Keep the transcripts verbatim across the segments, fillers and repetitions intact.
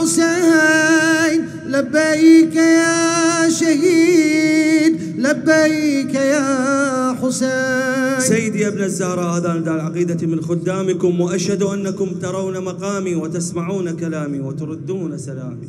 حسين لبيك يا شهيد لبيك يا حسين. سيدي يا ابن الزهراء، هذا نداء العقيدة من خدامكم، وأشهد أنكم ترون مقامي وتسمعون كلامي وتردون سلامي.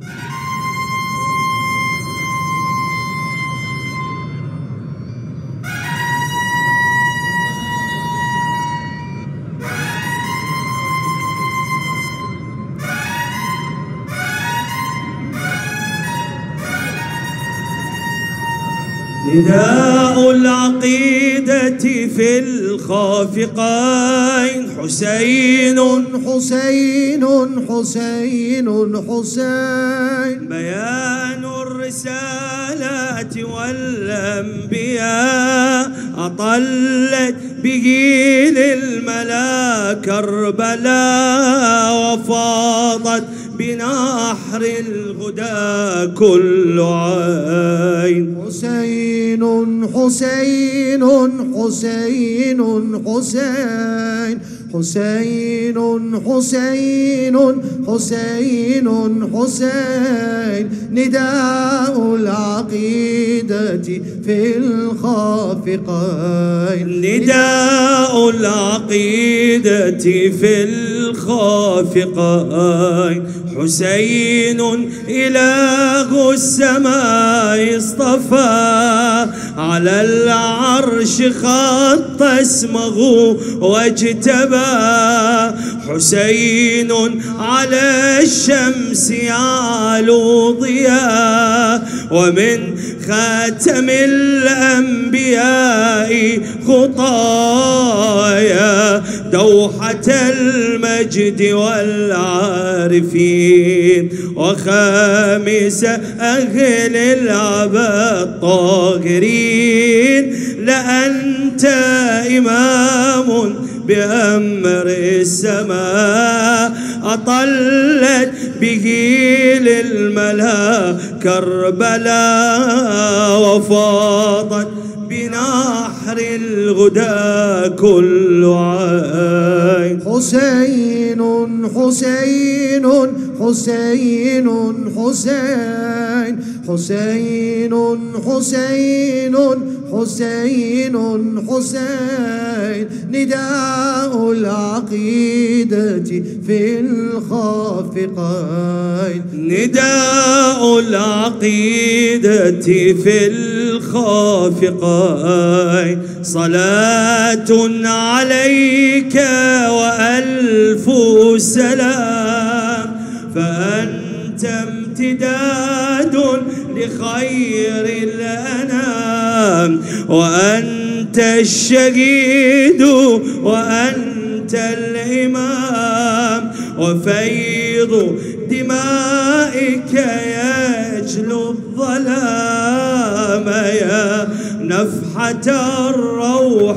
نداء العقيدة في الخافقين، حسين حسين حسين حسين. بيان الرسالات والأنبياء أطلت به للملا كربلاء، وفاضت بنحر الهدى كل عين. حسين حسين حسين حسين حسين حسين حسين حسين. نداء العقيدة في الخافقين، نداء العقيدة في الخافقين. حسين إله السماء اصطفى، على العرش خط اسمه واجتبى. حسين على الشمس يعلو ضياء، ومن خاتم الأنبياء خطايا، دوحة المجد والعارفين، وخامس أهل العبا الطاهرين. لأنت إمام بأمر السماء، أطلت به للملا كربلاء، وفاضت بنحر الهدى كل عين. حسين حسين حسين حسين حسين حسين حسين حسين. نداء العقيدة في الخافقين، نداء العقيدة في الخافقين. صلاة عليك وألف سلام، فأنت امتداد لخير الأنام، وأنت الشهيد وأنت الإمام، وفيض دمائك يجلو الظلام. يا نفحة الروح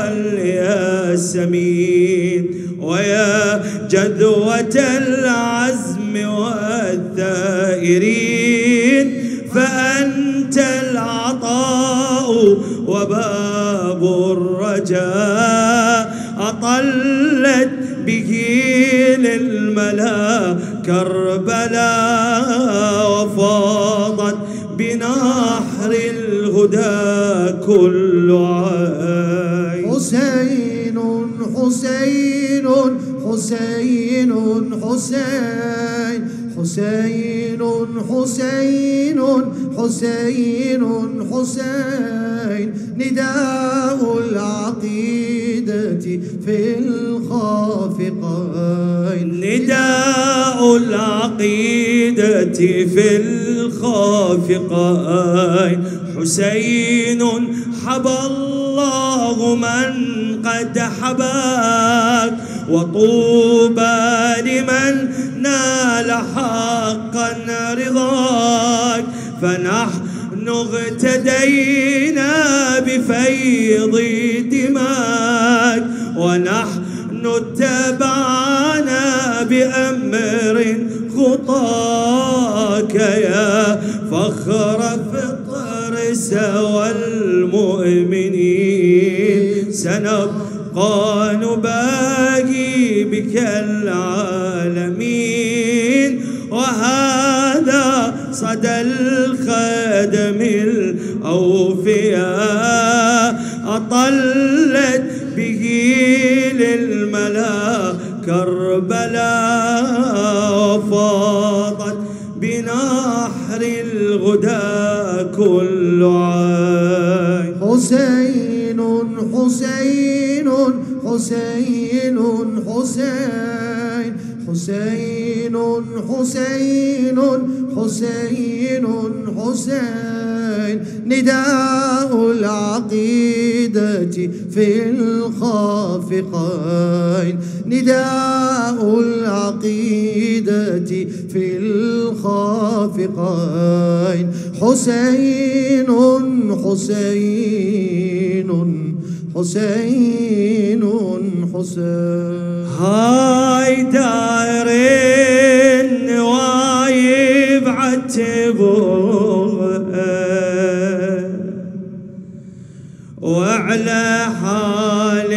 والياسمين، ويا جذوة العزم والثائرين. فأنت العطاء وباب الرجاء، أطلت به للملا كربلاء، وفاضت بنحر الهدى كل عين. حسين حسين حسين حسين حسين حسين حسين حسين. نداء العقيدة في الخافقين، نداء العقيدة في الخافقين. حسين حبى الله من قد حباك، وطوبى لمن نال حقا رضاك. فنحن اغتدينا بفيض دماك، ونحن اتبعنا بأمر خطاك. يا فخر فطر سوى المؤمنين، سنبقى نباهي بك العالمين. وهذا صدى الخدم الأوفياء أطلت به للملا كربلاء وفاضت بنحر الغدا كل عين. حسين حسين حسين حسين حسين حسين حسين حسين نداء العقيدة في الخافقين نداء العقيدة في الخافقين حسين حسين حسين حسين. هاي دار النوايب عتبوها وعلى حال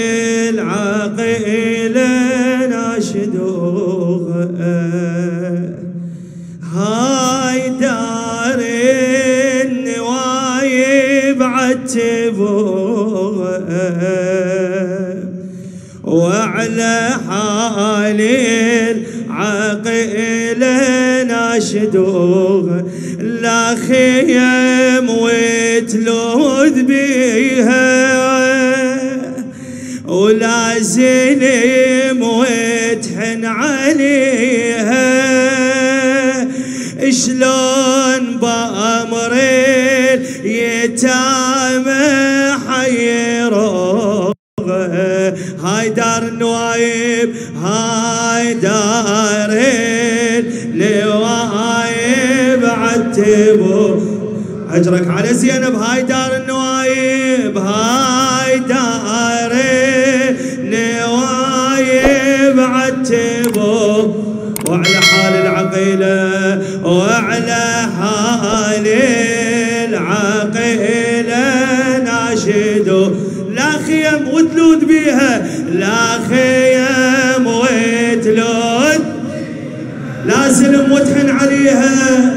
العقيلة ناشدوها. هاي دار النوايب عتبوها وعلى حال العقيلة ناشدوها. لا خيم وتلوذ بيها ولا زلم وتحن عليها. شلون بأمر اليتامى حيروها. هاي دار النوايب هاي دار النوايب عتبوا اجرك على زينب. هاي دار النوايب هاي دار النوايب عتبوا وعلى حال العقيلة وعلى حال العقيلة ناشدوا. لا خيم وتلوذ بيها لا خيم وتلوذ لا زلم وتحن عليها.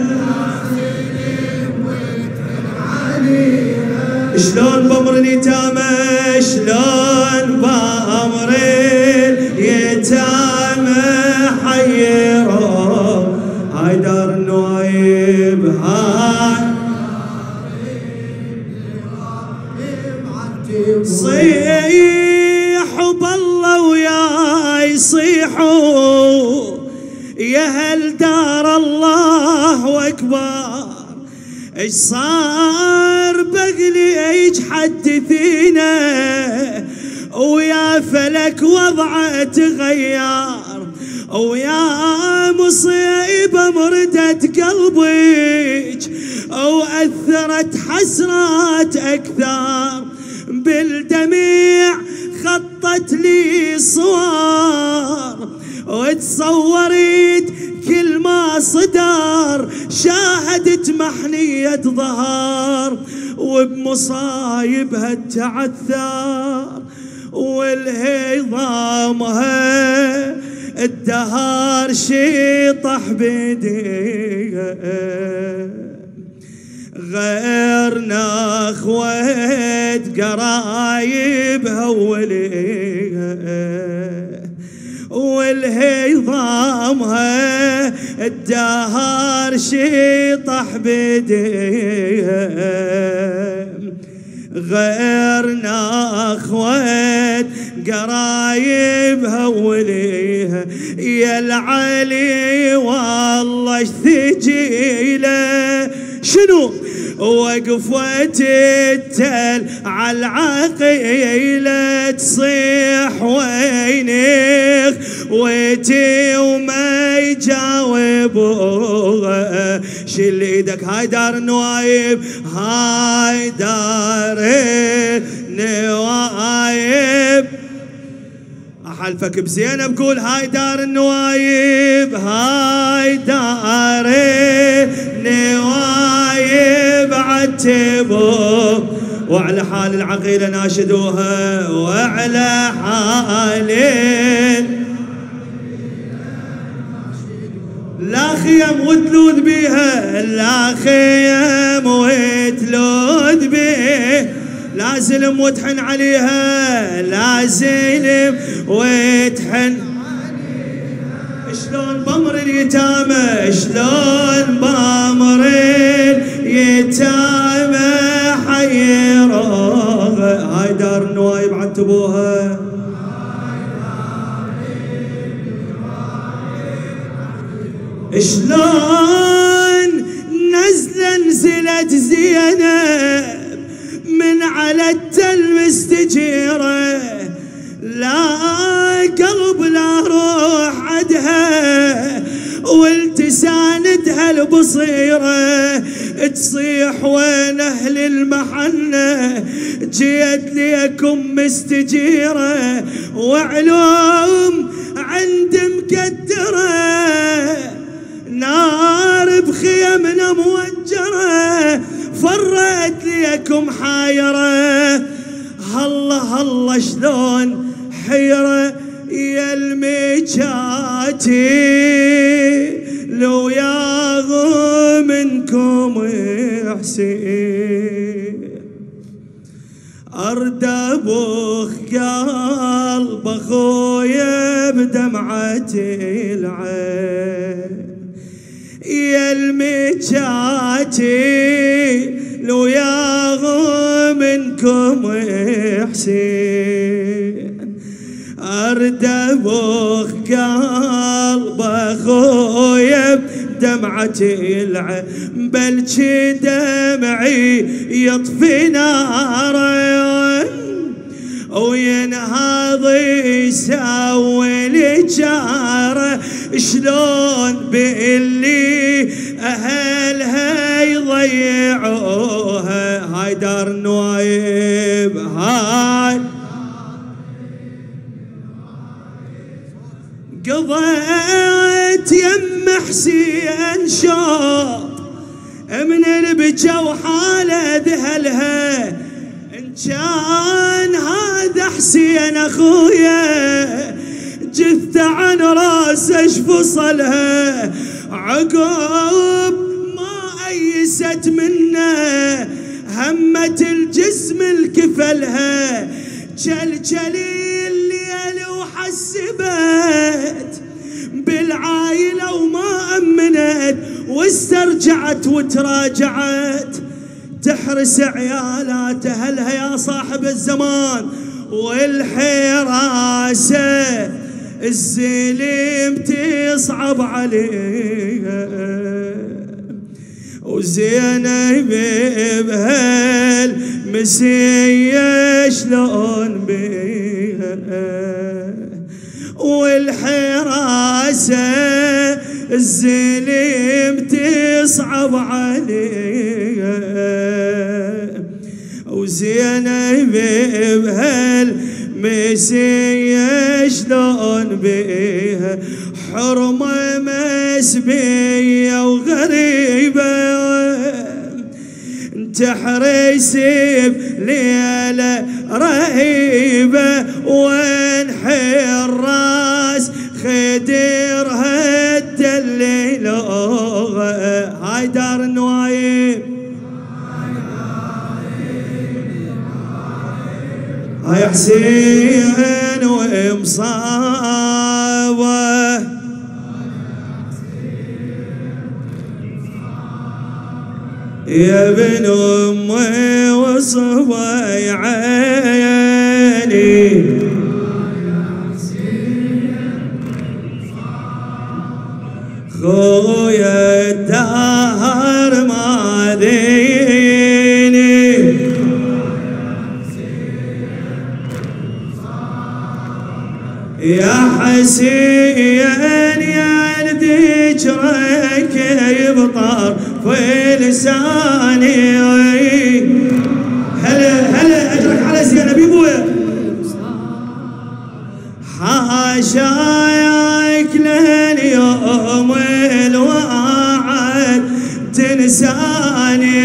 شلون بأمر اليتامى شلون بأمر اليتامى حيروا. هاي دار النوايب هاي صيحوا بالله وياي صيحوا يا هل دار الله اكبر. ايش صار بقلي ايش حدثينا ويا فلك وضعه تغير ويا مصيبه مردت قلبك واثرت حسرات اكثر. بالدمع خطت لي صور وتصورت كل ما صدر. شاهدت محنية ظهر وبمصايبها تعثر والهضامها الدهر شيطح بيديها. غيرنا اخوات قرايبها وليها والهضامها الدهر شيطح بيديها. غيرنا اخوات قرايبها وليها. يا العلي والله ايش ثقيله شنو وقفت التل على العقيلة تصيح وينك ويتي وما يجاوبوها. شيل ايدك هاي دار النوايب هاي دار النوايب. احلفك بزينب قول هاي دار النوايب هاي دار النوايب عتبوا وعلى حال العقيلة ناشدوها وعلى حال لا خيم وتلوذ بيها، لا خيم وتلوذ بيها، لا زلم وتحن عليها، لا زلم وتحن. شلون بمر اليتامى، شلون بمر اليتامى حيروها. هاي دار النوايب عتبوها. شلون نزلة نزلت زينب من على التل مستجيرة، لا قلب لا روح عدها والتساندها البصيرة، تصيح وين أهل المحنة جيت ليكم مستجيرة، وعلوم عند مكدرة نار بخيمنا موجرة، فرت ليكم حايرة. هلا هلا شلون حيرة يا المجاتي لو ياغو منكم حسين، أرد أبوخ قلب أخويا بدمعة العين، يا المجاتي لو ياغو منكم حسين، أرد أبوخ قلب أخويا بدمعة العين، بلجي دمعي يطفي ناره وينهض يسوي لي جاره، شلون باللي أهلها يضيعوها. هاي دار النوايب، هاي قضيت يم حسين شوط من البجا وحالة ذهلها، إن كان هذا حسين أخويا جث عن راسه شفصلها، عقب ما أيست منه همة الجسم الكفلها، جلجلي الليل وحسبت بالعايلة وما أمنت، واسترجعت وتراجعت تحرس عيالات أهلها يا صاحب الزمان والحراسة، الزلم تصعب عليها وزينب بهالمسية شلون بيها، والحراسة الزلم تصعب عليها وزينب بهالمسية شلون بيها، حرمة مسبية وغريبة تحرس بليلة رهيبة، وين حراس خدرها الدليل. هاي دار النوايب، هاي حسين ومصابه، يا ابن امي وصبي عيني، خويا الدهر ما ديني، يا حسين يا ذكرك يبطر في لساني، هلا هلا اجرك على زينب ابويا، حاشاك لليوم الوعد تنساني،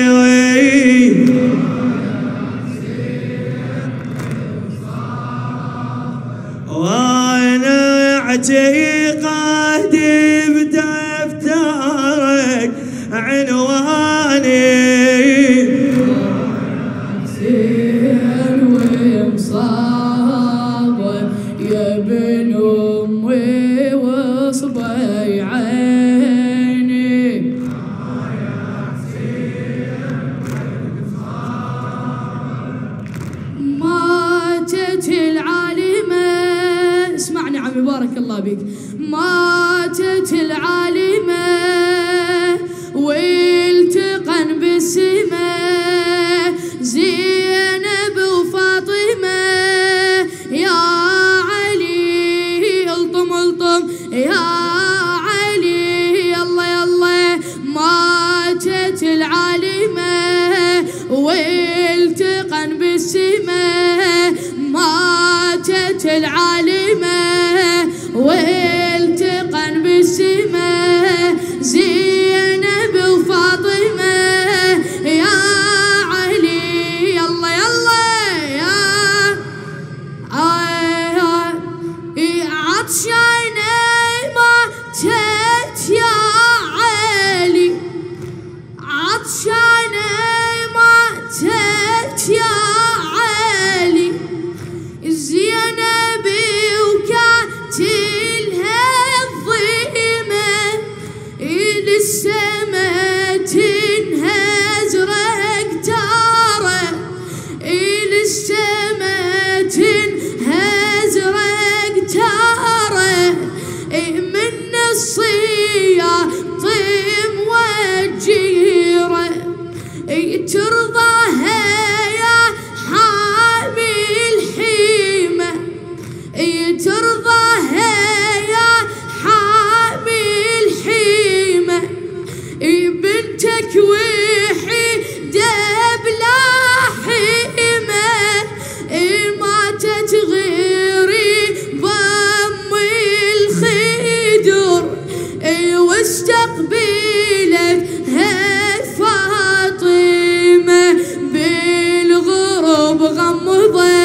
وانا اعتقادي بدفتر الله بك. ماتت العالمة والتقن بالسماء زينب وفاطمة يا علي الطم الطم يا علي يلا يلا. ماتت العالمة والتقن بالسماء ماتت العالمة والتقن بالسماء زينب وفاطمة يا علي يلا يلا يا آه عطشانة ماتت يا علي عطشانة ماتت يا علي زينب وكاتلها الظلمة للسما تنهز رقتاره للسما تنهز رقتاره من الصيا طيم والجيره ترضاها يا حامي الحيمة ترضاها يا حامي الحيمة بنتك وحيدة بلا حيمة ماتت غيري ضم الخدر واستقبلت فاطمة بالغرب غمضت